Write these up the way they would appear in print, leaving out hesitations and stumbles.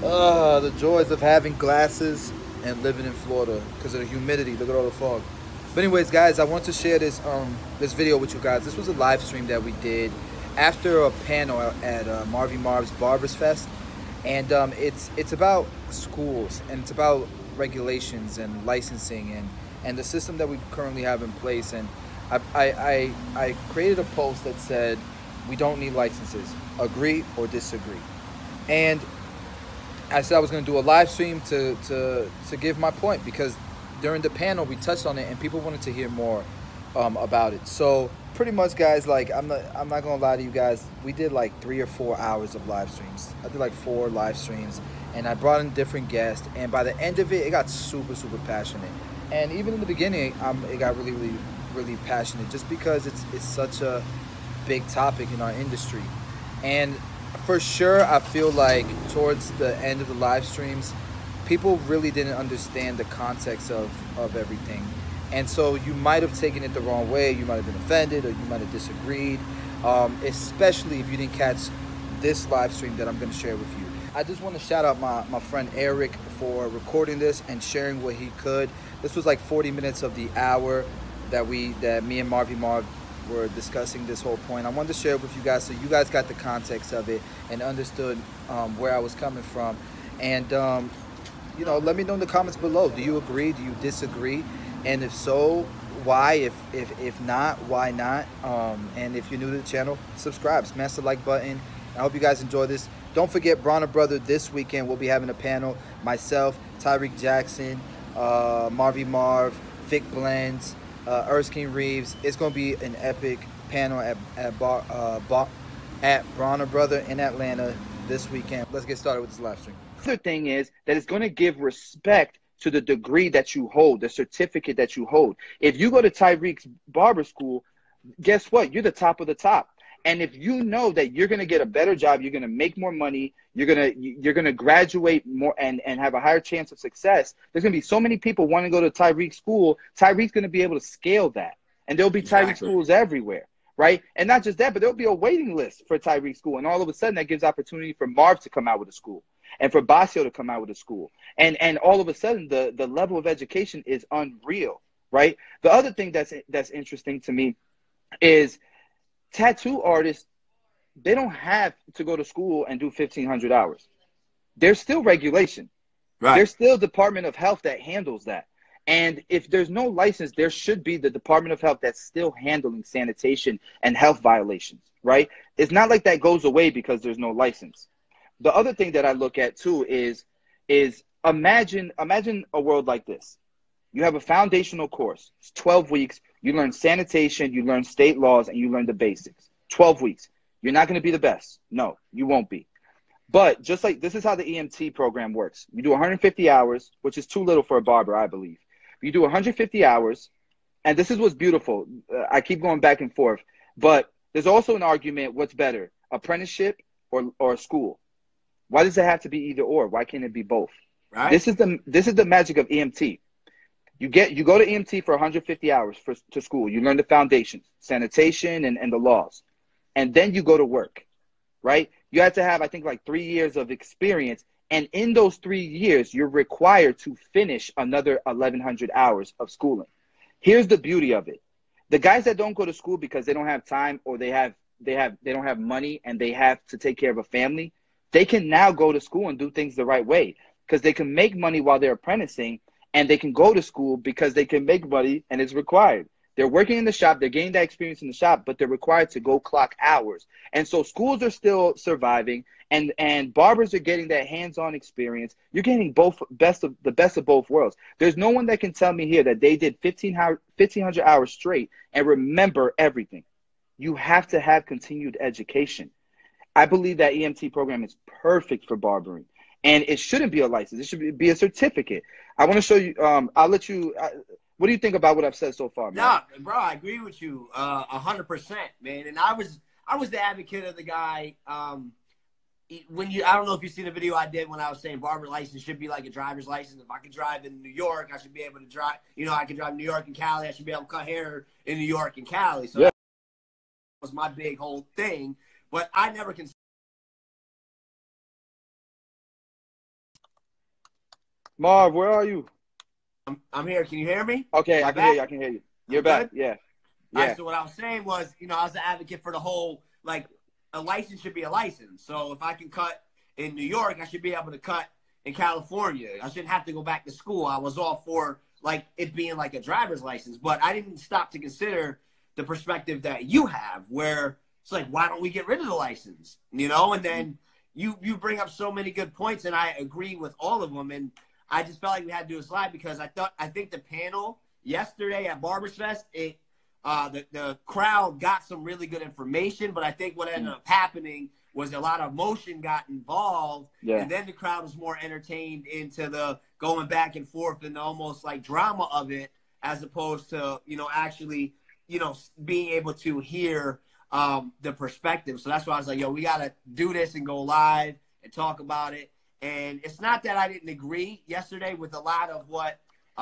The joys of having glasses and living in Florida because of the humidity. Look at all the fog. But anyways, guys, I want to share this video with you guys. This was a live stream that we did after a panel at Marvy Marv's Barbers Fest, and it's about schools and it's about regulations and licensing and the system that we currently have in place. And I created a post that said we don't need licenses. Agree or disagree? And I said I was going to do a live stream to give my point, because during the panel we touched on it and people wanted to hear more about it. So pretty much, guys, like I'm not gonna lie to you guys, we did like 3 or 4 hours of live streams. I did like 4 live streams, and I brought in different guests, and by the end of it, it got super passionate. And even in the beginning, it got really passionate, just because it's such a big topic in our industry. And for sure, I feel like towards the end of the live streams, people really didn't understand the context of everything. And so you might have taken it the wrong way, you might have been offended, or you might have disagreed, especially if you didn't catch this live stream that I'm going to share with you. I just want to shout out my friend Eric for recording this and sharing what he could. This was like 40 minutes of the hour that me and Marvy Marv were discussing this whole point. I wanted to share it with you guys so you guys got the context of it and understood where I was coming from. And you know, let me know in the comments below. Do you agree? Do you disagree? And if so, why? If not, why not? And if you're new to the channel, subscribe, smash the like button. I hope you guys enjoy this. Don't forget, Bronner Brother, this weekend we'll be having a panel. Myself, Tyreek Jackson, Marvy Marv, Vic Blends, Erskine Reeves. It's going to be an epic panel at Bronner Brother in Atlanta this weekend. Let's get started with this live stream. The other thing is that it's going to give respect to the degree that you hold, the certificate that you hold. If you go to Tyreek's barber school, guess what? You're the top of the top. And if you know that you're going to get a better job, you're going to make more money, you're going to graduate more and have a higher chance of success, there's going to be so many people wanting to go to Tyreek's school. Tyreek's going to be able to scale that. And there'll be Tyreek schools everywhere, right? And not just that, but there'll be a waiting list for Tyreek school. And all of a sudden, that gives opportunity for Marv to come out with a school and for Basio to come out with a school. And all of a sudden, the level of education is unreal, right? The other thing that's interesting to me is tattoo artists, they don't have to go to school and do 1,500 hours. There's still regulation. Right. There's still Department of Health that handles that. And if there's no license, there should be the Department of Health that's still handling sanitation and health violations, right? It's not like that goes away because there's no license. The other thing that I look at too is imagine a world like this. You have a foundational course. It's 12 weeks. You learn sanitation, you learn state laws, and you learn the basics. 12 weeks. You're not going to be the best. No, you won't be. But just like this is how the EMT program works. You do 150 hours, which is too little for a barber, I believe. You do 150 hours, and this is what's beautiful. I keep going back and forth. But there's also an argument, what's better, apprenticeship or school? Why does it have to be either or? Why can't it be both? Right. This is the magic of EMT. You go to EMT for 150 hours to school. You learn the foundations, sanitation and the laws. And then you go to work, right? You have to have, I think, like 3 years of experience. And in those 3 years, you're required to finish another 1,100 hours of schooling. Here's the beauty of it. The guys that don't go to school because they don't have time, or they don't have money and they have to take care of a family, they can now go to school and do things the right way, because they can make money while they're apprenticing, and they can go to school because they can make money and it's required. They're working in the shop, they're getting that experience in the shop, but they're required to go clock hours. And so schools are still surviving, and barbers are getting that hands-on experience. You're getting the best of both worlds. There's no one that can tell me here that they did 1,500 hours straight and remember everything. You have to have continued education. I believe that EMT program is perfect for barbering. And it shouldn't be a license. It should be a certificate. I want to show you. I'll let you. What do you think about what I've said so far, man? Yeah, bro, I agree with you 100%, man. And I was the advocate of the guy. I don't know if you see the video I did when I was saying barber license should be like a driver's license. If I could drive in New York, I should be able to drive. You know, I could drive New York and Cali. I should be able to cut hair in New York and Cali. So yeah, that was my big whole thing. But I never considered Marv, where are you? I'm here. Can you hear me? Okay, Am I I can hear back? you. I can hear you. You're I'm back. good. Yeah. All Yeah. right. So what I was saying was, I was an advocate for the whole like a license should be a license. So if I can cut in New York, I should be able to cut in California. I shouldn't have to go back to school. I was all for like it being like a driver's license, but I didn't stop to consider the perspective that you have, where it's like, why don't we get rid of the license? And then you bring up so many good points, and I agree with all of them. And I just felt like we had to do a slide because I think the panel yesterday at Barbers Fest, the crowd got some really good information, but I think what ended up happening was a lot of emotion got involved, and then the crowd was more entertained into the going back and forth and almost like drama of it, as opposed to actually being able to hear the perspective. So that's why I was like, yo, we got to do this and go live and talk about it. And it's not that I didn't agree yesterday with a lot of what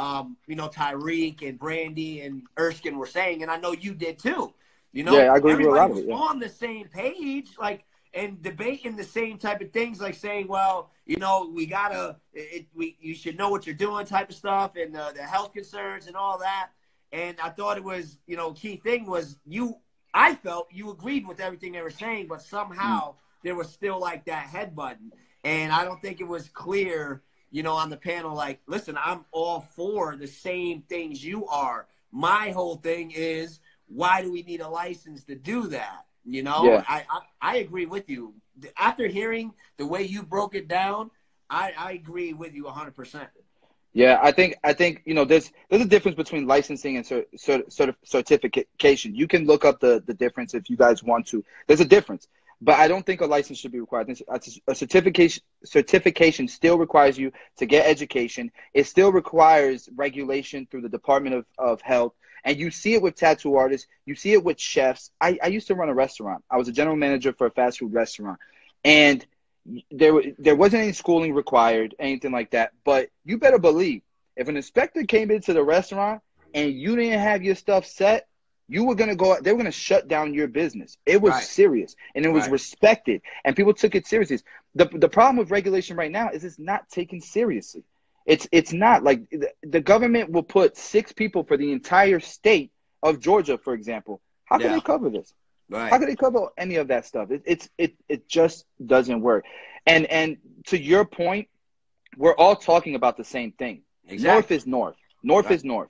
Tyreek and Brandy and Erskine were saying, and I know you did too. Yeah, I agree with a Everybody lot of was it. Yeah. on the same page, like, and debating the same type of things, like saying, well, we gotta, you should know what you're doing, type of stuff, and the health concerns and all that. And I thought it was, key thing was I felt you agreed with everything they were saying, but somehow there was still like that head button, and I don't think it was clear. On the panel, like, listen, I'm all for the same things you are. My whole thing is, why do we need a license to do that? Yeah. I agree with you. After hearing the way you broke it down, I agree with you 100%. Yeah, I think there's a difference between licensing and certification. You can look up the difference if you guys want to. There's a difference, but I don't think a license should be required. A certification still requires you to get education. It still requires regulation through the Department of Health. And you see it with tattoo artists. You see it with chefs. I used to run a restaurant. I was a general manager for a fast food restaurant, and there wasn't any schooling required, anything like that. But you better believe if an inspector came into the restaurant and you didn't have your stuff set, you were gonna go. They were gonna shut down your business. It was serious, and it was respected, and people took it seriously. The problem with regulation right now is it's not taken seriously. It's not like the government will put 6 people for the entire state of Georgia, for example. How can they cover this? Right. How can they cover any of that stuff? It just doesn't work. And to your point, we're all talking about the same thing. Exactly. North is north. North is north.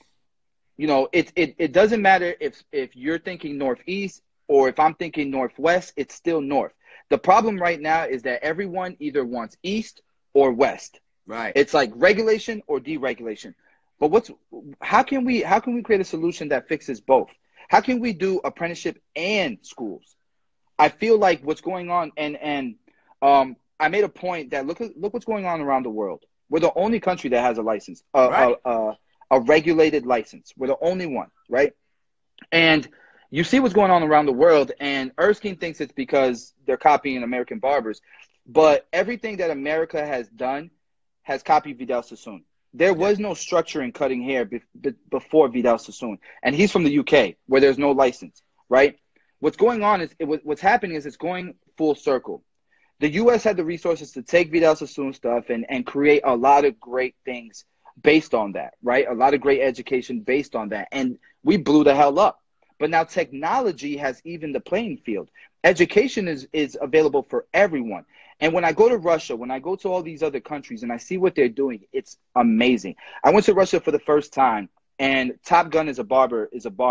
It doesn't matter if you're thinking northeast or if I'm thinking northwest, it's still north. The problem right now is that everyone either wants east or west. Right. It's like regulation or deregulation. But how can we create a solution that fixes both? How can we do apprenticeship and schools? I feel like what's going on, and I made a point that look what's going on around the world. We're the only country that has a license, a regulated license. We're the only one, right? And you see what's going on around the world, and Erskine thinks it's because they're copying American barbers, but everything that America has done has copied Vidal Sassoon. There was no structure in cutting hair before Vidal Sassoon, and he's from the UK, where there's no license, right? What's going on is what's happening is it's going full circle. The U.S. had the resources to take Vidal Sassoon stuff and create a lot of great things based on that, right? A lot of great education based on that, and we blew the hell up. But now technology has evened the playing field. Education is available for everyone. And when I go to Russia, when I go to all these other countries and I see what they're doing, it's amazing. I went to Russia for the first time, and Top Gun is a barber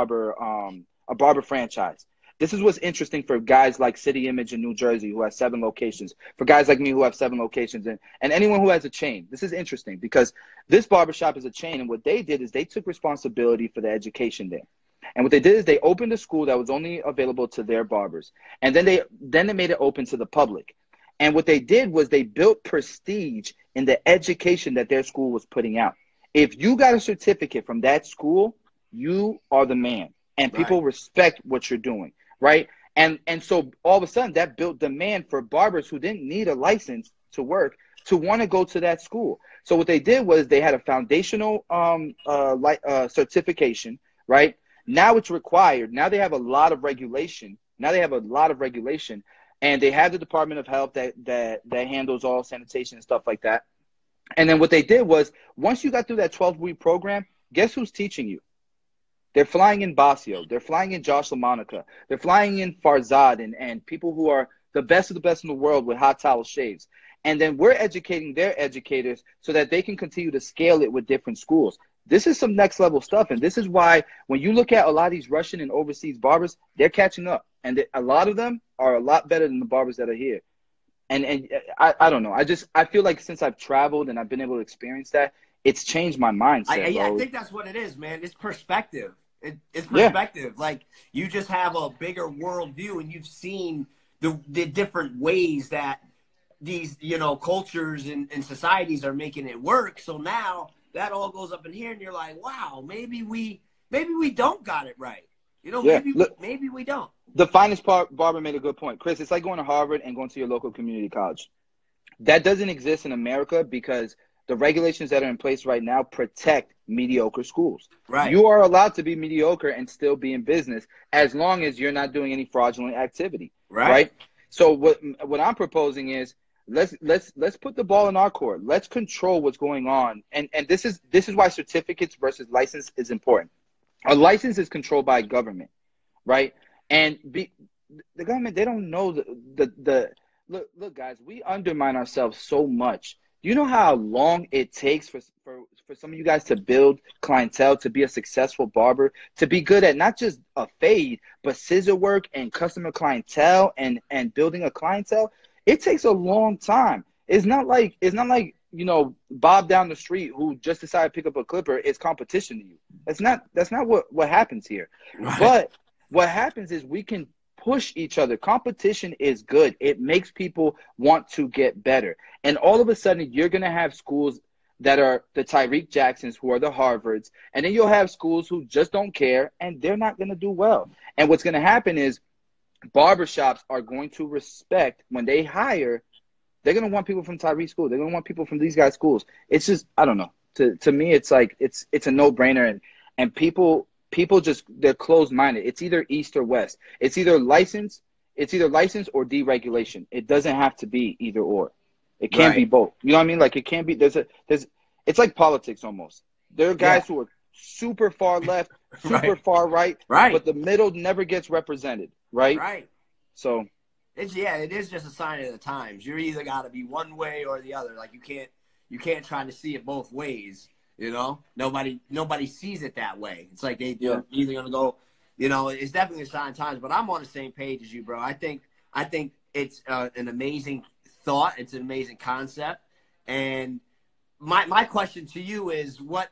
franchise. This is what's interesting for guys like City Image in New Jersey, who has 7 locations, for guys like me who have 7 locations, and anyone who has a chain. This is interesting because this barbershop is a chain, and what they did is they took responsibility for the education there. And what they did is they opened a school that was only available to their barbers, and then they made it open to the public. And what they did was they built prestige in the education that their school was putting out. If you got a certificate from that school, you are the man, and people respect what you're doing, right? And so all of a sudden that built demand for barbers who didn't need a license to work to want to go to that school. So what they did was they had a foundational certification, right? Now it's required. Now they have a lot of regulation. And they have the Department of Health that handles all sanitation and stuff like that. And then what they did was, once you got through that 12-week program, guess who's teaching you? They're flying in Basio. They're flying in Josh LaMonica. They're flying in Farzad and people who are the best of the best in the world with hot towel shaves. And then we're educating their educators so that they can continue to scale it with different schools. This is some next level stuff. And this is why when you look at a lot of these Russian and overseas barbers, they're catching up. And a lot of them are a lot better than the barbers that are here. And I don't know. I feel like since I've traveled and I've been able to experience that, it's changed my mindset. I think that's what it is, man. It's perspective. It's perspective. Yeah. Like, you just have a bigger worldview, and you've seen the different ways that these, you know, cultures and societies are making it work. So now that all goes up in here, and you're like, wow, maybe we don't got it right. You know, maybe we don't. The finest barber made a good point. Chris, it's like going to Harvard and going to your local community college. That doesn't exist in America because the regulations that are in place right now protect mediocre schools. Right. You are allowed to be mediocre and still be in business as long as you're not doing any fraudulent activity. Right? So what I'm proposing is let's put the ball in our court. Let's control what's going on. And this is why certificates versus license is important. A license is controlled by government, right? And the government, they don't know look, guys, we undermine ourselves so much. Do you know how long it takes for some of you guys to build clientele, to be a successful barber, to be good at not just a fade, but scissor work and customer clientele and building a clientele? It takes a long time. It's not like, you know, Bob down the street who just decided to pick up a clipper is competition to you. That's not what happens here. Right. But what happens is we can push each other. Competition is good. It makes people want to get better. And all of a sudden, you're going to have schools that are the Tyreek Jacksons, who are the Harvards, and then you'll have schools who just don't care, and they're not going to do well. And what's going to happen is barbershops are going to respect when they hire. They're going to want people from Tyreek school. They're going to want people from these guys' schools. It's just, I don't know. To me, it's like it's a no-brainer, and people just, they're closed-minded. It's either east or west. It's either license or deregulation. It doesn't have to be either or. It can't be both. You know what I mean? Like, it can't be. It's like politics almost. There are guys who are super far left, super far right, but the middle never gets represented, right? Right. So it is just a sign of the times. You're either got to be one way or the other. Like, you can't try to see it both ways. You know, nobody sees it that way. It's like they're either gonna go. You know, it's definitely a sign of times. But I'm on the same page as you, bro. I think it's an amazing thought. It's an amazing concept. And my question to you is, what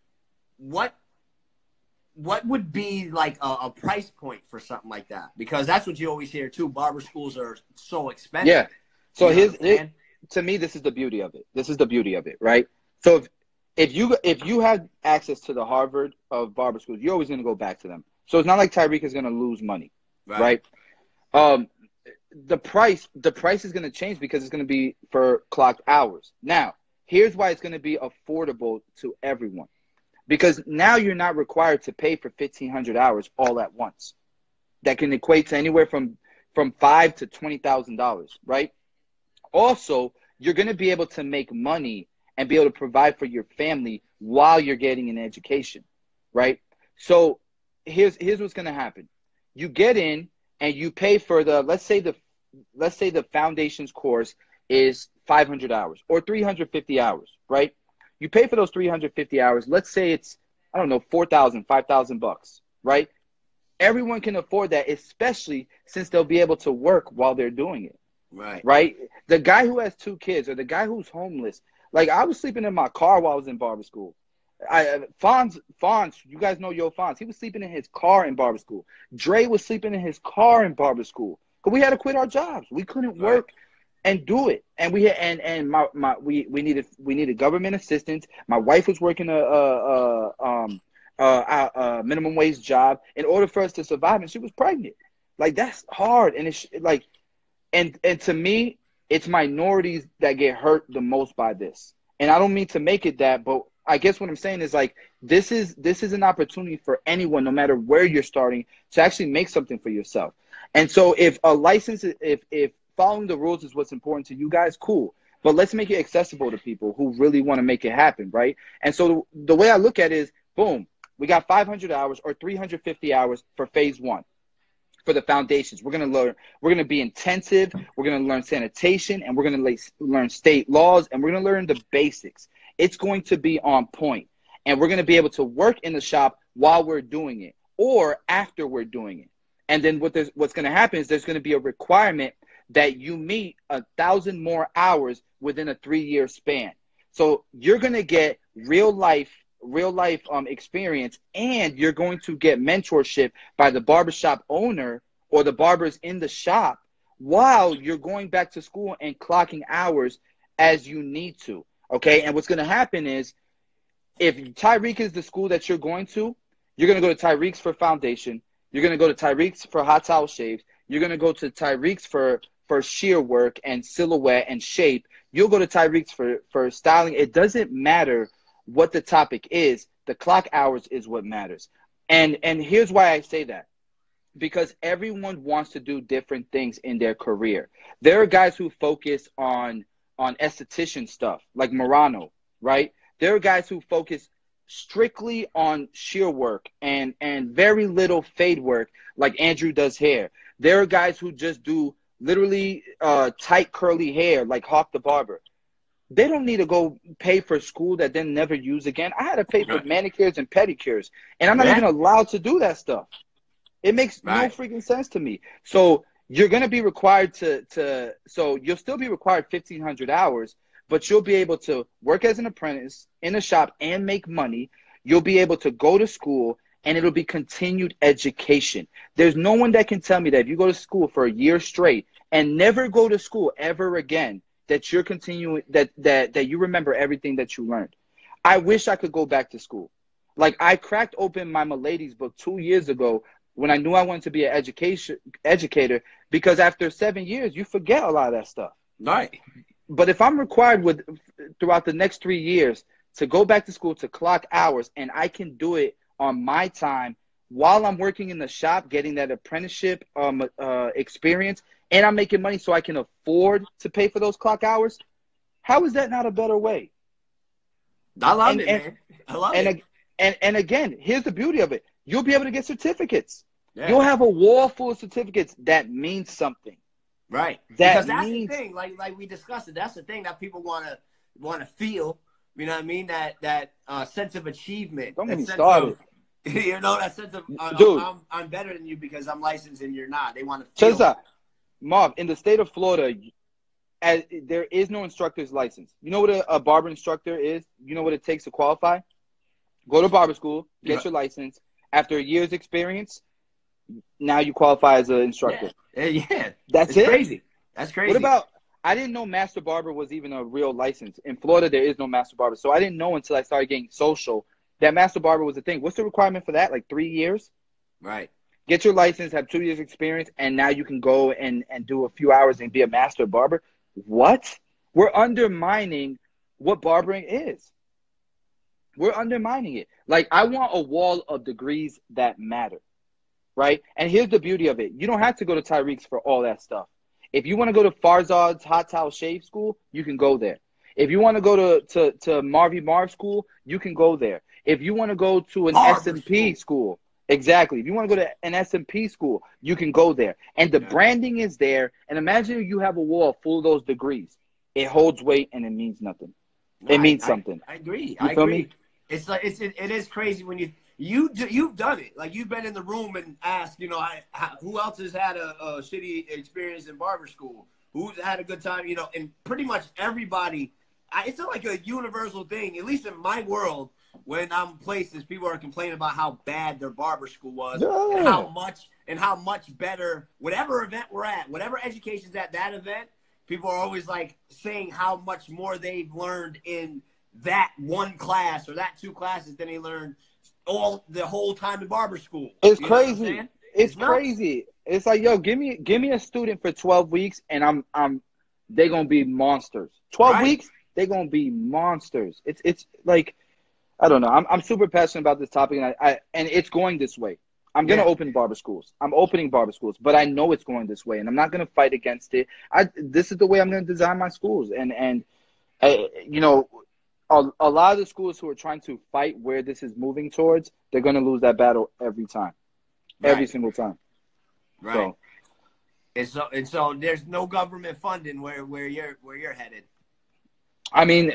would be like a price point for something like that? Because that's what you always hear too. Barber schools are so expensive. Yeah. So to me, this is the beauty of it. Right. So if you have access to the Harvard of barber schools, you're always going to go back to them. So it's not like Tyreek is going to lose money. Right. The price is going to change because it's going to be for clocked hours. Now, here's why it's going to be affordable to everyone. Because now you're not required to pay for 1,500 hours all at once. That can equate to anywhere from $5,000 to $20,000, right? Also, you're going to be able to make money and be able to provide for your family while you're getting an education, right? So here's what's going to happen. You get in and you pay for let's say the foundations course is 500 hours or 350 hours, right? You pay for those 350 hours. Let's say it's, I don't know, $4,000, $5,000, right? Everyone can afford that, especially since they'll be able to work while they're doing it. Right? The guy who has 2 kids or the guy who's homeless, like, I was sleeping in my car while I was in barber school. Fonz, you guys know Yo Fonz. He was sleeping in his car in barber school. Dre was sleeping in his car in barber school. Because we had to quit our jobs. We couldn't work and do it. And we had, we needed government assistance. My wife was working a minimum wage job in order for us to survive, and she was pregnant. Like, that's hard. And it's like, and to me, it's minorities that get hurt the most by this. And I don't mean to make it that, but I guess what I'm saying is, like, this is an opportunity for anyone, no matter where you're starting, to actually make something for yourself. And so if a license, if following the rules is what's important to you guys, cool. but let's make it accessible to people who really want to make it happen, right? And so the way I look at it is, boom, we got 500 hours or 350 hours for phase one. For the foundations, we're going to be intensive. We're going to learn sanitation, and we're going to learn state laws, and we're going to learn the basics. It's going to be on point, and we're going to be able to work in the shop while we're doing it or after we're doing it. And then what's going to happen is there's going to be a requirement that you meet 1,000 more hours within a 3-year span. So you're going to get real life experience, and you're going to get mentorship by the barbershop owner or the barbers in the shop while you're going back to school and clocking hours as you need to. Okay. And what's going to happen is, if Tyreek is the school that you're going to go to Tyreek's for foundation. You're going to go to Tyreek's for hot towel shaves. You're going to go to Tyreek's for shear work and silhouette and shape. You'll go to Tyreek's for styling. It doesn't matter what the topic is. The clock hours is what matters. And here's why I say that. Because everyone wants to do different things in their career. There are guys who focus on esthetician stuff, like Morano, right? There are guys who focus strictly on shear work and very little fade work, like Andrew does hair. There are guys who just do literally tight curly hair, like Hawk the Barber. They don't need to go pay for school that then never use again. I had to pay for manicures and pedicures, and I'm not even allowed to do that stuff. It makes no freaking sense to me. So you're going to be required so you'll still be required 1,500 hours, but you'll be able to work as an apprentice in a shop and make money. You'll be able to go to school, and it'll be continued education. There's no one that can tell me that if you go to school for a year straight and never go to school ever again, that you're continuing, that you remember everything that you learned. I wish I could go back to school. Like, I cracked open my Milady's book 2 years ago when I knew I wanted to be an educator, because after 7 years, you forget a lot of that stuff. Right. But if I'm required throughout the next 3 years to go back to school to clock hours, and I can do it on my time while I'm working in the shop, getting that apprenticeship experience, and I'm making money so I can afford to pay for those clock hours, how is that not a better way? I love it, man. I love it. And again, here's the beauty of it. You'll be able to get certificates. Yeah. You'll have a wall full of certificates that means something. Right. Because that's the thing. Like we discussed it. That's the thing that people want to feel. You know what I mean? That sense of achievement. Don't get me started. You know, that sense of dude, I'm better than you because I'm licensed and you're not. They want to feel. Check this out. Marv, in the state of Florida, there is no instructor's license. You know what a barber instructor is? You know what it takes to qualify? Go to barber school, get your license. After a year's experience, now you qualify as an instructor. Yeah. That's it. Crazy. That's crazy. What about, I didn't know Master Barber was even a real license. In Florida, there is no Master Barber. So I didn't know until I started getting social that Master Barber was a thing. What's the requirement for that? Like 3 years? Right. Get your license, have 2 years experience, and now you can go and do a few hours and be a Master Barber. What? We're undermining what barbering is. We're undermining it. Like, I want a wall of degrees that matter, right? And here's the beauty of it. You don't have to go to Tyreek's for all that stuff. If you want to go to Farzad's Hot Towel Shave School, you can go there. If you want to go to Marvy Marv School, you can go there. If you want to go to an S&P school, exactly. If you want to go to an S&P school, you can go there. And the branding is there. And imagine you have a wall full of those degrees. It holds weight and it means nothing. It means something. I agree. You feel me? It's like it is crazy when you've done it. Like, you've been in the room and asked, you know, who else has had a shitty experience in barber school? Who's had a good time? You know, and pretty much everybody. It's not like a universal thing. At least in my world, when I'm places, people are complaining about how bad their barber school was and how much better whatever event we're at, whatever education's at that event. People are always like saying how much more they've learned in that one class or that 2 classes than they learned the whole time in barber school. It's crazy. It's crazy. It's like, yo, give me a student for 12 weeks and they're gonna be monsters. 12 weeks, they're gonna be monsters. It's like, I don't know. I'm super passionate about this topic, and it's going this way. I'm gonna open barber schools. I'm opening barber schools, but I know it's going this way, and I'm not gonna fight against it. This is the way I'm gonna design my schools, and You know, a lot of the schools who are trying to fight where this is moving towards, they're going to lose that battle every time, every single time. Right. And so there's no government funding where you're headed. I mean,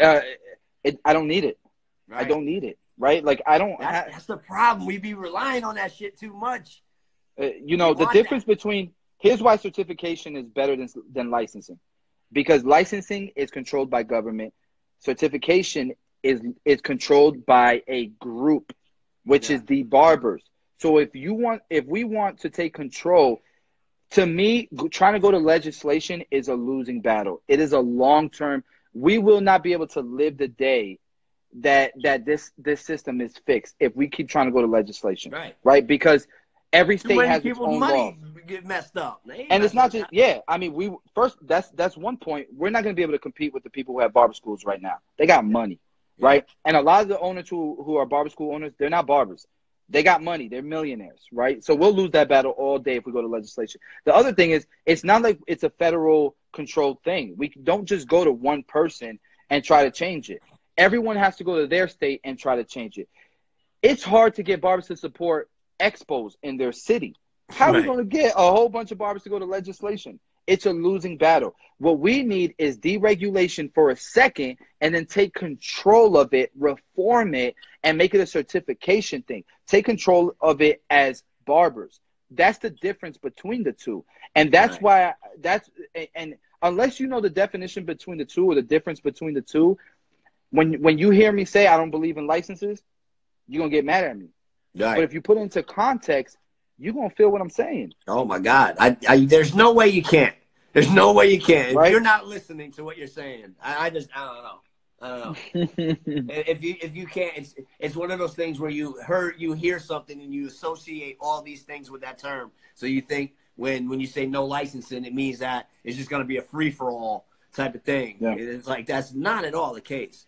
I don't need it. Right. I don't need it. Right? Like I don't. That's the problem. We be relying on that shit too much. You know, the difference between here's why certification is better than licensing, because licensing is controlled by government. Certification is controlled by a group, which is the barbers. So if we want to take control, to me, trying to go to legislation is a losing battle. It is a long term. We will not be able to live the day that this system is fixed if we keep trying to go to legislation. Right? Because every state has its own laws. Get messed up. And it's not just I mean, that's one point. We're not going to be able to compete with the people who have barber schools right now. They got money, right? And a lot of the owners who are barber school owners, they're not barbers. They got money. They're millionaires, right? So we'll lose that battle all day if we go to legislation. The other thing is, it's not like it's a federal controlled thing. We don't just go to one person and try to change it. Everyone has to go to their state and try to change it. It's hard to get barbers to support expos in their city. How are we going to get a whole bunch of barbers to go to legislation? It's a losing battle. What we need is deregulation for a second and then take control of it, reform it, and make it a certification thing. Take control of it as barbers. That's the difference between the two. And that's why and unless you know the definition between the two or the difference between the two, when you hear me say I don't believe in licenses, you're going to get mad at me. Right. But if you put it into context, you're going to feel what I'm saying. Oh, my God. There's no way you can't. There's no way you can't. If you're not listening to what you're saying, I don't know. I don't know. if you can't, it's one of those things where you hear something and you associate all these things with that term. So you think when you say no licensing, it means that it's just going to be a free-for-all type of thing. Yeah. It's like that's not at all the case.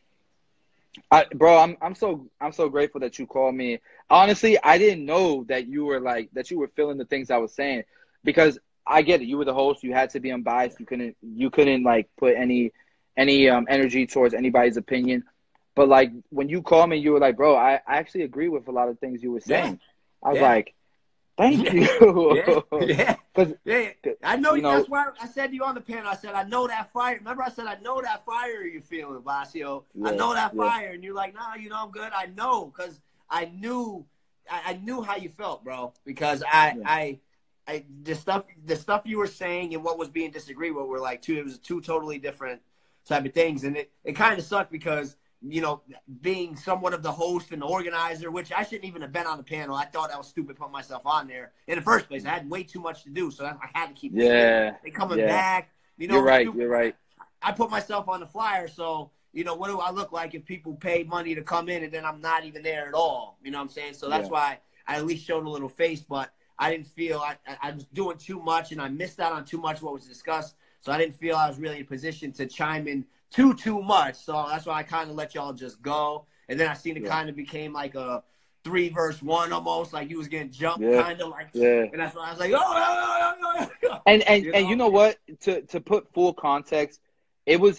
Bro, I'm so grateful that you called me. Honestly, I didn't know that you were feeling the things I was saying, because I get it. You were the host. You had to be unbiased. You couldn't like put any energy towards anybody's opinion. But like when you called me, you were like, bro, I actually agree with a lot of things you were saying. I was like, thank you. I know, that's why I said to you on the panel, I said, I know that fire. Remember I said, I know that fire you're feeling, Blasio. I know that fire. And you're like, nah, I'm good. I know, because I knew how you felt, bro. Because the stuff you were saying and what was being disagreed with were like it was two totally different type of things. And it kind of sucked because, being somewhat of the host and the organizer, which I shouldn't even have been on the panel. I thought I was stupid putting myself on there in the first place. I had way too much to do, so I had to keep coming back. You're right. I put myself on the flyer, so what do I look like if people pay money to come in and then I'm not even there at all? You know what I'm saying? So that's why I at least showed a little face, but I didn't feel I was doing too much and I missed out on too much of what was discussed. So I didn't feel I was really in a position to chime in too much. So that's why I kind of let y'all just go. And then I seen it kind of became like a 3-verse-1 almost, like you was getting jumped kind of like. Yeah. And that's why I was like, oh. And you know what? To put full context, it was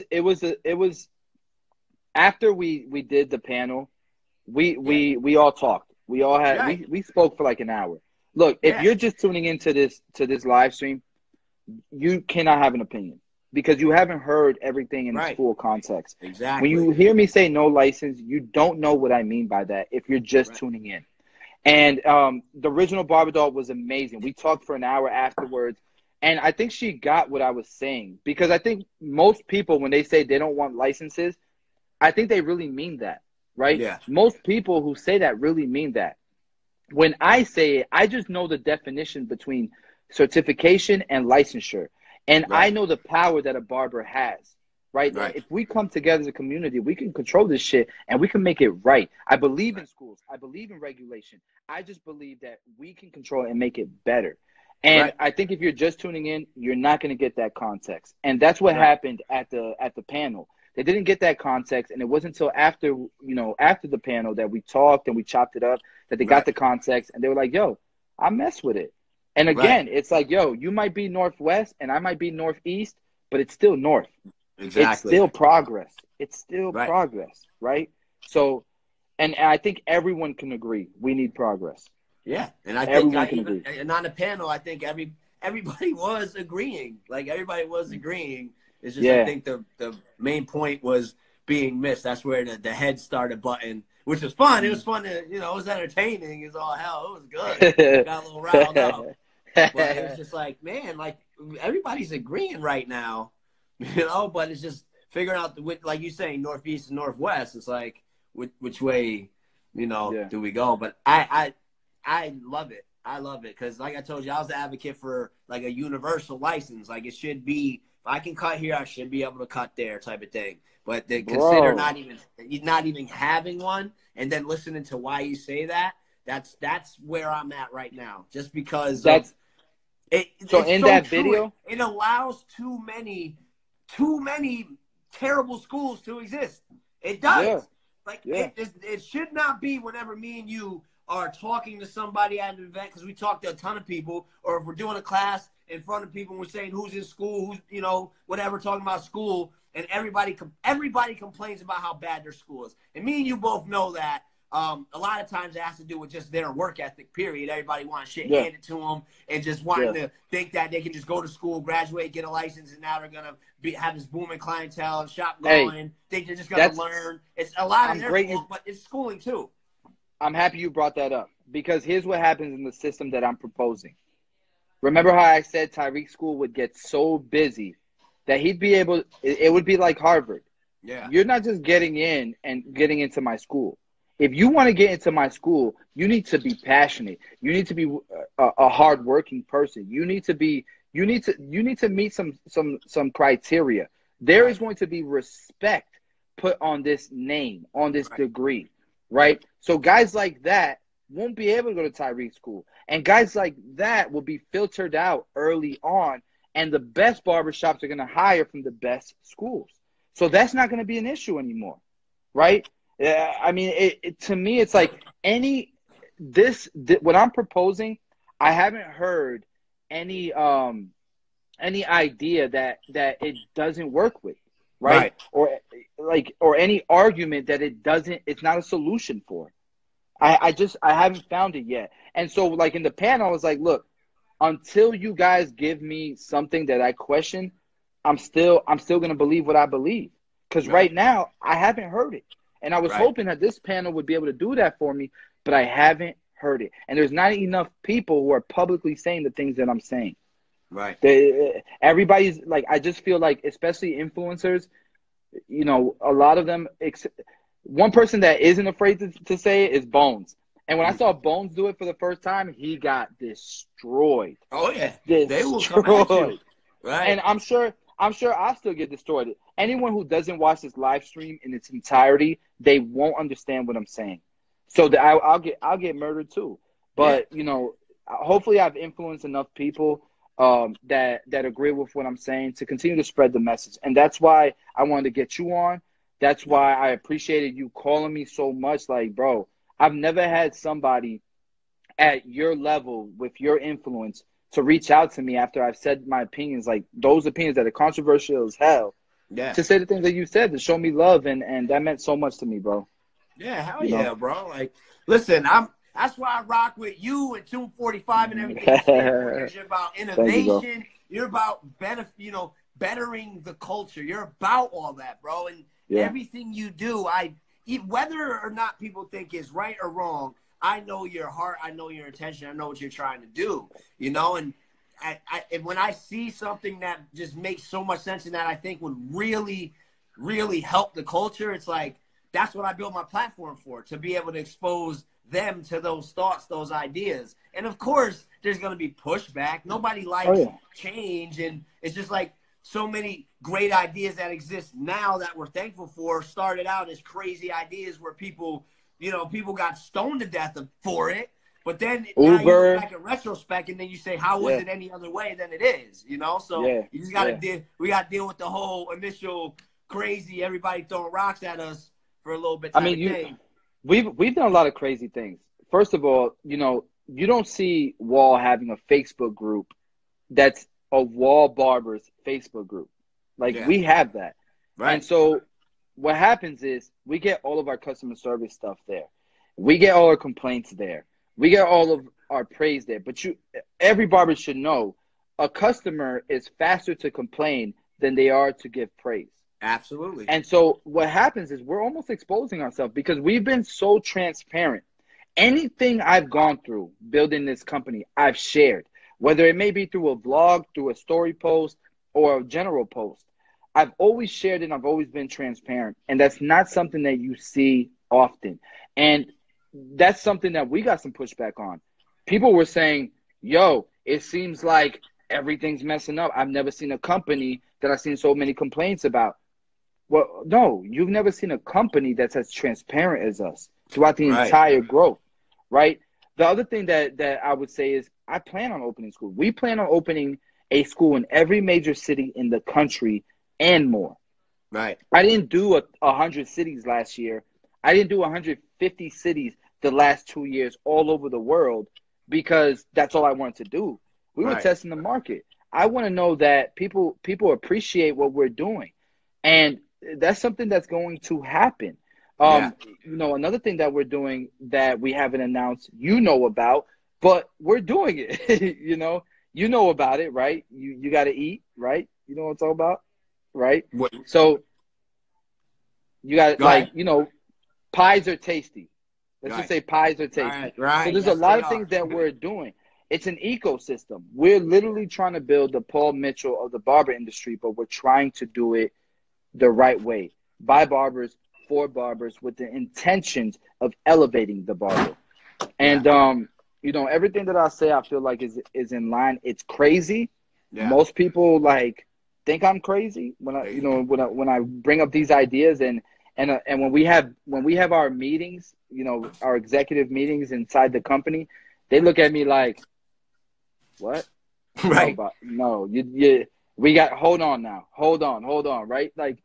after we did the panel, we all talked. We all had we spoke for like an hour. Look, if you're just tuning into this live stream, you cannot have an opinion because you haven't heard everything in its full context. Exactly. When you hear me say no license, you don't know what I mean by that if you're just tuning in. And the original Barber Doll was amazing. We talked for an hour afterwards, and I think she got what I was saying, because I think most people, when they say they don't want licenses, I think they really mean that, right? Yeah. Most people who say that really mean that. When I say it, I just know the definition between certification and licensure. And I know the power that a barber has, right? If we come together as a community, we can control this shit and we can make it right. I believe in schools. I believe in regulation. I just believe that we can control it and make it better. And I think if you're just tuning in, you're not going to get that context. And that's what happened at the panel. They didn't get that context, and it wasn't until after the panel that we talked and we chopped it up that they got the context, and they were like, yo, I mess with it. And again, it's like, yo, you might be Northwest and I might be Northeast, but it's still North. it's Exactly. still progress. It's still Right. progress, right? So, and I think everyone can agree we need progress. Yeah, and I think Everyone can even agree. and on the panel, I think everybody was agreeing. Like everybody was agreeing. It's just I Yeah. think the main point was being missed. That's where the head started button, which was fun. It was fun to it was entertaining as all hell. It was good. Got a little riled up, but it was just like man, like everybody's agreeing right now, But it's just figuring out like you saying northeast and northwest. It's like which way Yeah. do we go? But I love it. I love it because, like I told you, I was the advocate for like a universal license. Like it should be, if I can cut here, I should be able to cut there, type of thing. But they consider not even having one, and then listening to why you say that. That's where I'm at right now. Just because That's it. so It's in so that true. video. It allows too many terrible schools to exist. It does. Yeah. Like Yeah. it should not be whenever me and you are talking to somebody at an event, because we talk to a ton of people, or if we're doing a class in front of people and we're saying who's in school, who's whatever, talking about school, and everybody complains about how bad their school is. And me and you both know that a lot of times it has to do with just their work ethic, period. Everybody wants shit handed to them and just wanting to think that they can just go to school, graduate, get a license, and now they're going to have this booming clientele and shop going, think they're just going to learn. It's a lot of their fault, but it's schooling too. I'm happy you brought that up, because here's what happens in the system that I'm proposing. Remember how I said Tyreek's school would get so busy that he'd be able – it would be like Harvard. Yeah. You're not just getting in and getting into my school. If you want to get into my school, you need to be passionate. You need to be a hardworking person. You need to meet some criteria. There is going to be respect put on this name, on this degree, right? So guys like that won't be able to go to Tyreek's school. And guys like that will be filtered out early on, and the best barbershops are going to hire from the best schools. So that's not going to be an issue anymore, right? I mean, to me, it's like what I'm proposing, I haven't heard any idea that it doesn't work with, right? Or any argument that it's not a solution for. I haven't found it yet. And so like in the panel, I was like, look, until you guys give me something that I question, I'm still going to believe what I believe. Because right now, I haven't heard it. And I was hoping that this panel would be able to do that for me, but I haven't heard it. And there's not enough people who are publicly saying the things that I'm saying. Right. Everybody's like, I just feel like, especially influencers, a lot of them, one person that isn't afraid to say it is Bones. And when I saw Bones do it for the first time, he got destroyed. Oh, yeah. Destroyed. They will come at you. Right. And I'm sure I'll still get destroyed. Anyone who doesn't watch this live stream in its entirety, they won't understand what I'm saying. So I'll get murdered too. But hopefully I've influenced enough people that agree with what I'm saying to continue to spread the message. And that's why I wanted to get you on. That's why I appreciated you calling me so much. Like, bro, I've never had somebody at your level with your influence to reach out to me after I've said my opinions, like those opinions that are controversial as hell. Yeah. To say the things that you said, to show me love, and that meant so much to me, bro. Yeah, hell yeah, bro. Like, listen, that's why I rock with you and Tune 45 and everything you stand for. You're about innovation. You're about bettering the culture. You're about all that, bro. And everything you do, whether or not people think is right or wrong, I know your heart, I know your intention, I know what you're trying to do, and and when I see something that just makes so much sense and that I think would really, really help the culture, it's like, that's what I built my platform for, to be able to expose them to those thoughts, those ideas. And of course, there's going to be pushback. Nobody likes change. And it's just like so many great ideas that exist now that we're thankful for started out as crazy ideas where people got stoned to death for it. But then now you look back in retrospect and then you say, how was it any other way than it is? So you just got to we got to deal with the whole initial crazy, everybody throwing rocks at us for a little bit. We've done a lot of crazy things. First of all, you don't see Wall having a Facebook group that's a Wall Barbers Facebook group. Like we have that. Right. And so what happens is we get all of our customer service stuff there. We get all our complaints there. We get all of our praise there. But every barber should know a customer is faster to complain than they are to give praise. Absolutely. And so what happens is we're almost exposing ourselves because we've been so transparent. Anything I've gone through building this company, I've shared, whether it may be through a vlog, through a story post, or a general post. I've always shared and I've always been transparent. And that's not something that you see often. And that's something that we got some pushback on. People were saying, yo, it seems like everything's messing up. I've never seen a company that I've seen so many complaints about. Well, no, you've never seen a company that's as transparent as us throughout the entire growth, right? The other thing that I would say is I plan on opening school. We plan on opening a school in every major city in the country and more. Right. I didn't do 100 cities last year. I didn't do 150 cities the last 2 years all over the world because that's all I wanted to do. We were testing the market. I want to know that people appreciate what we're doing. And that's something that's going to happen. You know, another thing that we're doing that we haven't announced, you know about, but we're doing it. you know about it, right? You got to eat, right? You know what I'm talking about, right? What? So you got like, you know, pies are tasty. Let's just say pies are tasty. Right. So there's a lot of things that we're doing. It's an ecosystem. We're literally trying to build the Paul Mitchell of the barber industry, but we're trying to do it the right way, by barbers, for barbers, with the intentions of elevating the barber. And you know, everything that I say, I feel like is in line. It's crazy. Most people like think I'm crazy when I bring up these ideas and when we have our meetings, you know, our executive meetings inside the company, they look at me like, what? Right. No, we got, hold on now. Hold on, right? Like,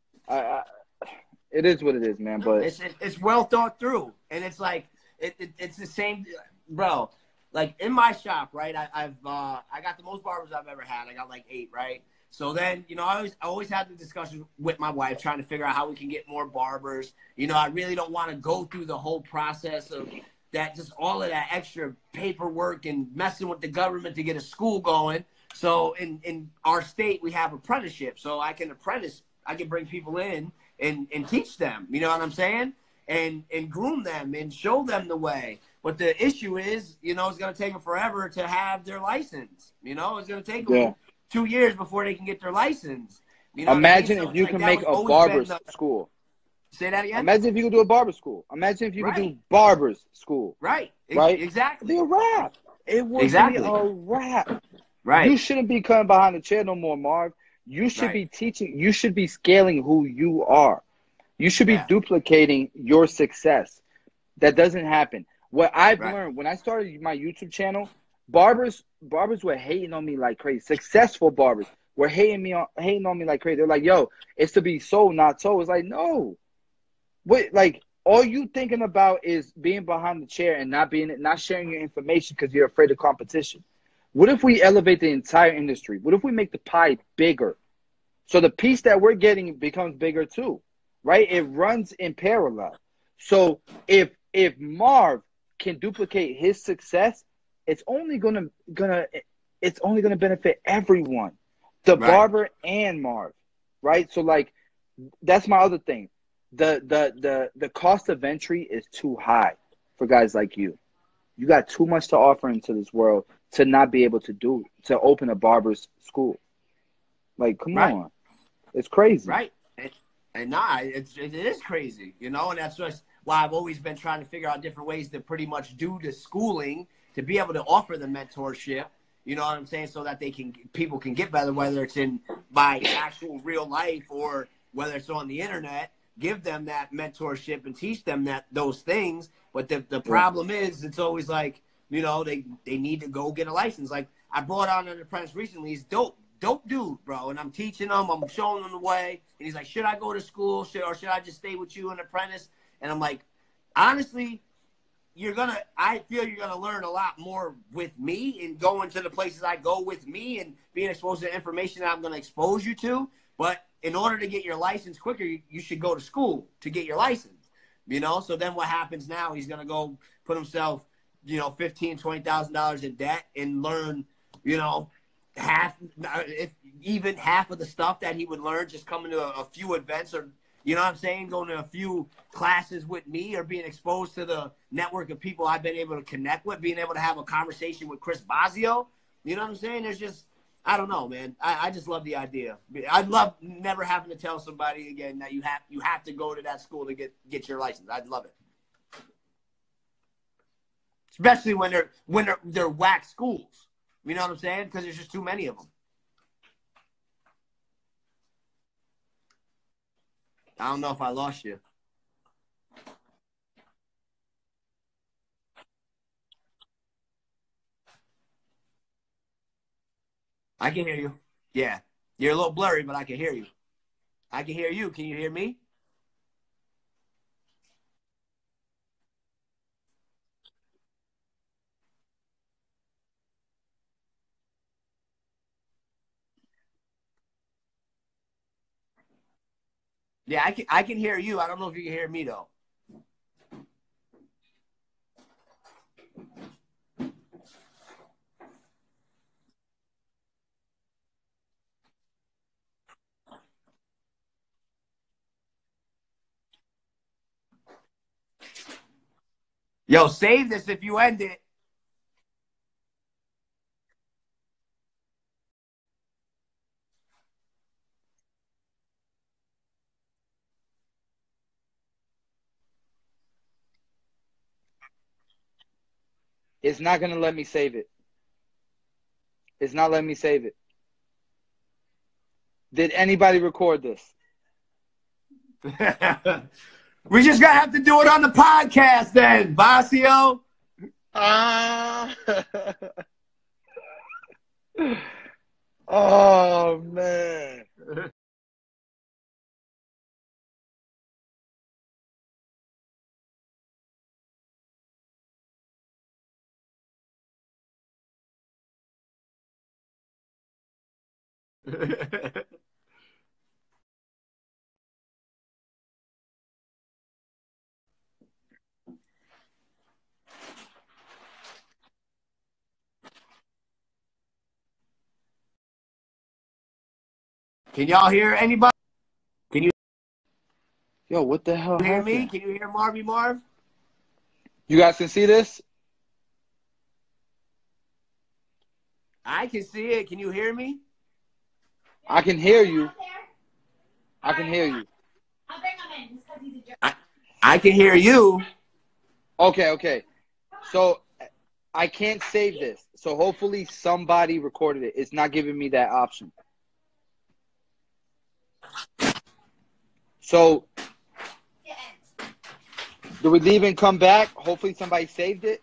it is what it is, man. But it's well thought through, and it's like it's the same, bro. Like in my shop, right? I got the most barbers I've ever had. I got like 8, right? So then, you know, I always had the discussion with my wife trying to figure out how we can get more barbers. You know, I really don't want to go through the whole process of that, just all of that extra paperwork and messing with the government to get a school going. So in our state, we have apprenticeship. So I can bring people in and teach them, you know what I'm saying? And groom them and show them the way. But the issue is, you know, it's going to take them forever to have their license. You know, it's going to take them 2 years before they can get their license. You know, imagine what I mean? So if you like can make a barber's school. Say that again? Imagine if you could do a barber school. Imagine if you could do barber's school. Right. Right? Exactly. It'd be a wrap. It would be a wrap. Right. You shouldn't be coming behind the chair no more, Marv. You should be teaching. You should be scaling who you are. You should be duplicating your success. That doesn't happen. What I've learned when I started my YouTube channel, barbers were hating on me like crazy. Successful barbers were hating on me like crazy. They're like, "Yo, it's to be so, not so." It's like, no. Wait, like all you thinking about is being behind the chair and not sharing your information because you're afraid of competition. What if we elevate the entire industry? What if we make the pie bigger? So the piece that we're getting becomes bigger too, right? It runs in parallel. So if Marv can duplicate his success, it's only gonna benefit everyone, the barber and Marv, right? So like that's my other thing. The cost of entry is too high for guys like you. You got too much to offer into this world to not be able to open a barber's school. Like, come on. It's crazy. Right. It is crazy, you know, and that's just why I've always been trying to figure out different ways to pretty much do the schooling to be able to offer the mentorship, you know what I'm saying, so that people can get better, whether it's in my actual real life or whether it's on the internet, give them that mentorship and teach them those things. But the problem is, it's always like, you know, they need to go get a license. Like I brought on an apprentice recently. He's dope dude, bro. And I'm teaching him, I'm showing him the way. And he's like, should I go to school? Or should I just stay with you, an apprentice? And I'm like, honestly, I feel you're going to learn a lot more with me and going to the places I go with me and being exposed to the information that I'm going to expose you to. But in order to get your license quicker, you should go to school to get your license, you know? So then what happens now, he's going to go put himself, you know, $15,000, $20,000 in debt and learn, you know, even half of the stuff that he would learn just coming to a few events, or, you know what I'm saying, going to a few classes with me, or being exposed to the network of people I've been able to connect with, being able to have a conversation with Chris Bazio. You know what I'm saying? There's just, I don't know, man. I just love the idea. I'd love never having to tell somebody again that you have to go to that school to get your license. I'd love it. Especially when they're whack schools. You know what I'm saying? Because there's just too many of them. I don't know if I lost you. I can hear you. Yeah. You're a little blurry, but I can hear you. I can hear you. Can you hear me? Yeah, I can hear you. I don't know if you can hear me, though. Yo, save this if you end it. It's not going to let me save it. It's not letting me save it. Did anybody record this? We just gotta have to do it on the podcast then, Basio. Oh, man. Can y'all hear anybody? Can you Yo, what the hell hear happened? me? Can you hear Marvy Marv? You guys can see this? I can see it. Can you hear me? I can hear you. I can hear you. I'll bring him in just because he's a jerk. I can hear you. Okay. So I can't save this. So hopefully somebody recorded it. It's not giving me that option. So do we leave and come back? Hopefully somebody saved it.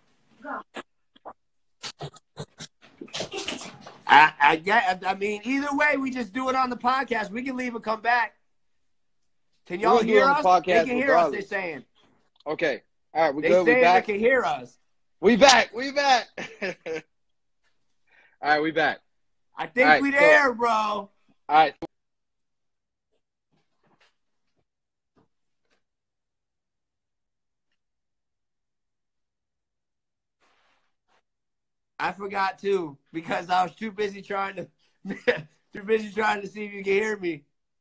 I mean, either way, we just do it on the podcast. We can leave and come back. Can y'all hear us? They can hear us, they're saying. Okay. All right, we They good. We saying back. they can hear us. We back. All right, we back. I think right, we so- there, bro. All right. I forgot too because I was too busy trying to see if you can hear me.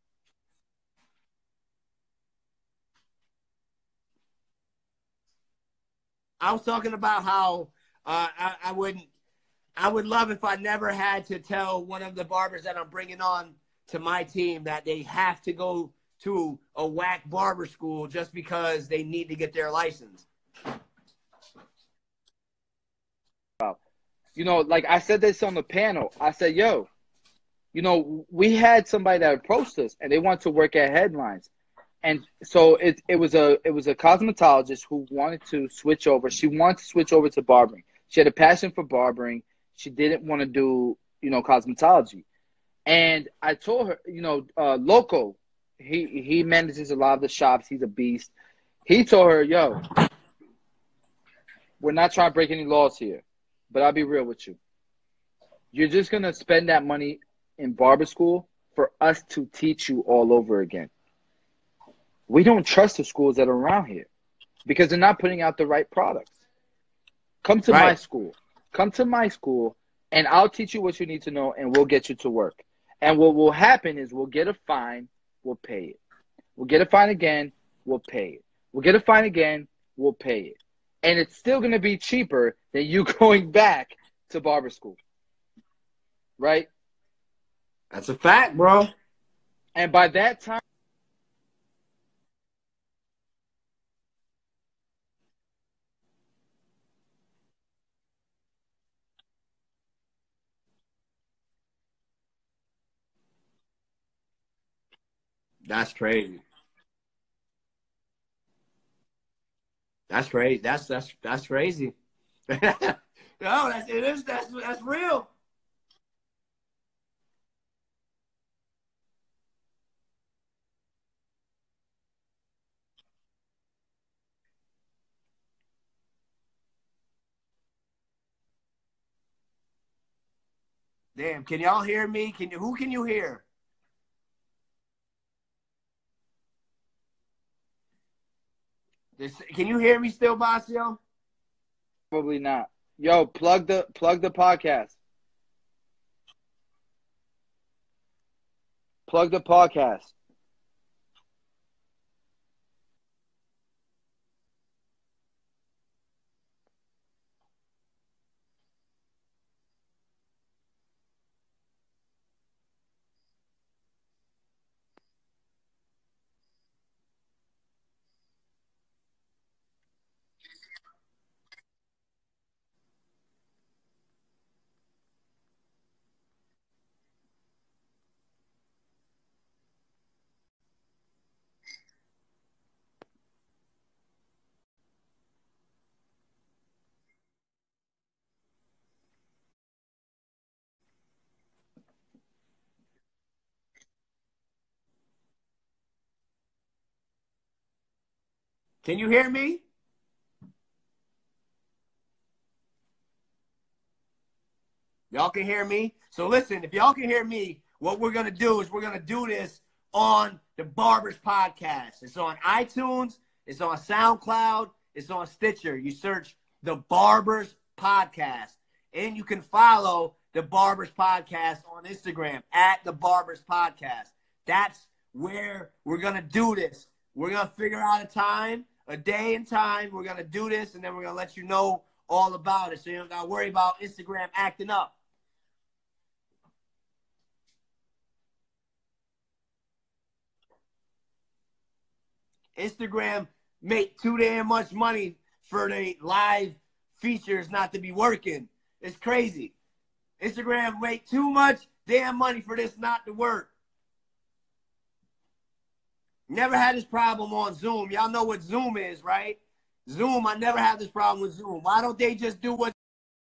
I was talking about how I would love if I never had to tell one of the barbers that I'm bringing on to my team that they have to go to a whack barber school just because they need to get their license. You know, like I said this on the panel. I said, yo, you know, we had somebody that approached us and they want to work at Headlines. And so it was a cosmetologist who wanted to switch over. She wanted to switch over to barbering. She had a passion for barbering. She didn't want to do, you know, cosmetology. And I told her, you know, Loco, he manages a lot of the shops. He's a beast. He told her, yo, we're not trying to break any laws here. But I'll be real with you. You're just going to spend that money in barber school. for us to teach you all over again. We don't trust the schools that are around here because they're not putting out the right products. Come to my Right. school. Come to my school, and I'll teach you what you need to know, and we'll get you to work. And what will happen is we'll get a fine, we'll pay it. We'll get a fine again, we'll pay it. We'll get a fine again, we'll pay it. And it's still going to be cheaper than you going back to barber school. Right? That's a fact, bro. And by that time, That's crazy. That's crazy. That's crazy. No, that's real. Damn, can y'all hear me? Who can you hear? Can you hear me still, Basio? probably not. Yo, plug the podcast. Plug the podcast. Can you hear me? Y'all can hear me? So listen, if y'all can hear me, what we're going to do is we're going to do this on the Barbers Podcast. It's on iTunes. It's on SoundCloud. It's on Stitcher. You search the Barbers Podcast. And you can follow the Barbers Podcast on Instagram at the Barbers Podcast. That's where we're going to do this. We're going to figure out a time, a day and time. We're going to do this, and then we're going to let you know all about it. So you don't got to worry about Instagram acting up. Instagram make too damn much money for the live features not to be working. It's crazy. Instagram make too much damn money for this not to work. Never had this problem on Zoom. Y'all know what Zoom is, right? Zoom, I never had this problem with Zoom. Why don't they just do what